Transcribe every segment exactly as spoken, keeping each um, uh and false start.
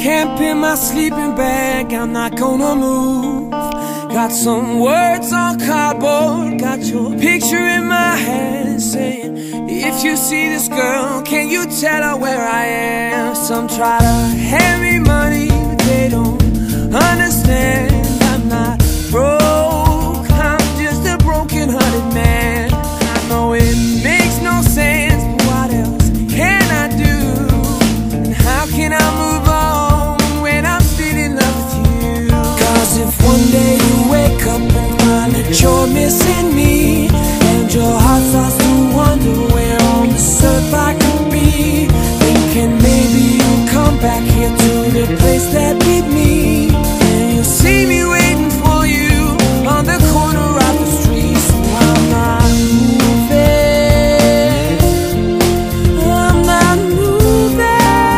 camp in my sleeping bag, I'm not gonna move. Got some words on cardboard, got your picture in my hand, saying, if you see this girl, can you tell her where I am? Some try to hand me money, but they don't understand. I'm not broke, I'm just a broken-hearted man. I know it makes no sense, but what else can I do? And how can I move on when I'm still in love with you? Cause if one day you wake up and find that you're missing me, and your heart starts to wonder where on this earth I could be, thinking maybe you'll come back here to the place that beat me, and you'll see me waiting for you on the corner of the street. So I'm not moving, I'm not moving.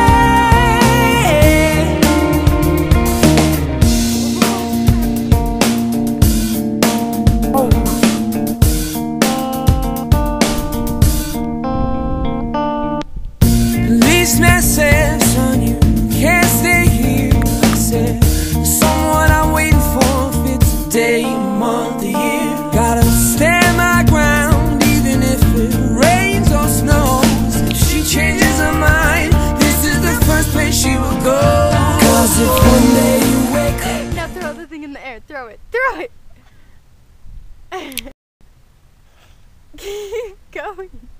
Oh. Policeman said, son, you can't stay here. I said, there's someone I'm waiting for, if it's a day, a month, a year. Gotta stand my ground, even if it rains or snows. If she changes her mind, this is the first place she will go. Cause if one day you wake up. Now throw the thing in the air, throw it, throw it! Keep going.